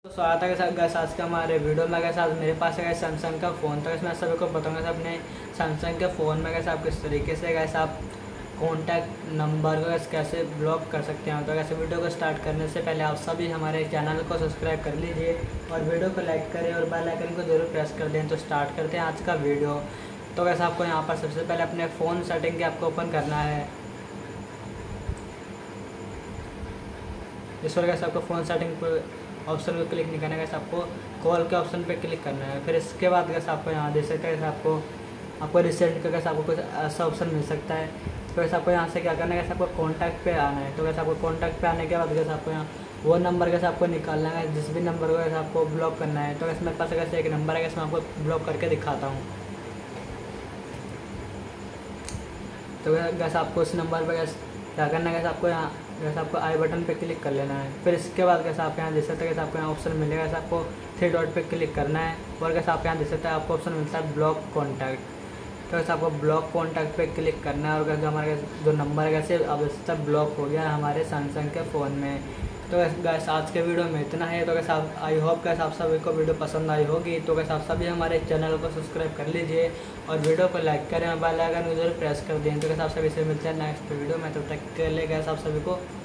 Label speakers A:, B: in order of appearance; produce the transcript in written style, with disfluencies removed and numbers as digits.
A: तो स्वागत है गैस आज के हमारे वीडियो में। गैस आज मेरे पास है सैमसंग का फ़ोन। तो मैं सभी को बताऊंगा अपने सैमसंग के फ़ोन में कैसे आप किस तरीके से कैसे आप कॉन्टैक्ट नंबर को कैसे ब्लॉक कर सकते हैं। तो कैसे वीडियो को स्टार्ट करने से पहले आप सभी हमारे चैनल को सब्सक्राइब कर लीजिए और वीडियो को लाइक करें और बेल आइकन को जरूर प्रेस कर दें। तो स्टार्ट करते हैं आज का वीडियो। तो कैसे आपको यहाँ पर सबसे पहले अपने फ़ोन सेटिंग के आपको ओपन करना है। इस पर कैसे आपको फ़ोन सेटिंग पर ऑप्शन को क्लिक नहीं करना है, कैसे आपको कॉल के ऑप्शन पे क्लिक करना है। फिर इसके बाद कैसे आपको यहाँ दे सकते हैं, कैसे आपको रिसेंट का कैसे आपको कुछ ऐसा ऑप्शन मिल सकता है। तो कैसे आपको यहाँ से क्या करना है, कैसे आपको कॉन्टैक्ट पे आना है। तो कैसे आपको कॉन्टैक्ट पे आने के बाद कैसे आपको यहाँ वो नंबर कैसे आपको निकालना है जिस भी नंबर को कैसे आपको ब्लॉक करना है। तो कैसे मेरे पास कैसे एक नंबर है, कैसे मैं आपको ब्लॉक करके दिखाता हूँ। तो कैसे आपको उस नंबर पर कैसे क्या करना है, कैसे आपको यहाँ जैसे आपको आई बटन पे क्लिक कर लेना है। फिर इसके बाद कैसे आप यहाँ देख सकते हैं, कैसे आपको यहाँ ऑप्शन मिलेगा, कैसे आपको 3 डॉट पे क्लिक करना है और कैसे आप यहाँ देख सकते हैं आपको ऑप्शन मिलता है ब्लॉक कॉन्टैक्ट। तो कैसे आपको ब्लॉक कॉन्टैक्ट पे क्लिक करना है और कैसे हमारे जो नंबर है कैसे अब सब ब्लॉक हो गया हमारे सैमसंग के फ़ोन में। तो गैस आज के वीडियो में इतना है। तो कैसे आप आई होप कैसे आप सभी को वीडियो पसंद आई होगी। तो कैसे आप सभी हमारे चैनल को सब्सक्राइब कर लीजिए और वीडियो को लाइक करें और बेल आइकन को जरूर प्रेस कर दें। तो कैसे आप सभी से मिलते हैं नेक्स्ट वीडियो में। तब तक के लिए कैसे आप सभी को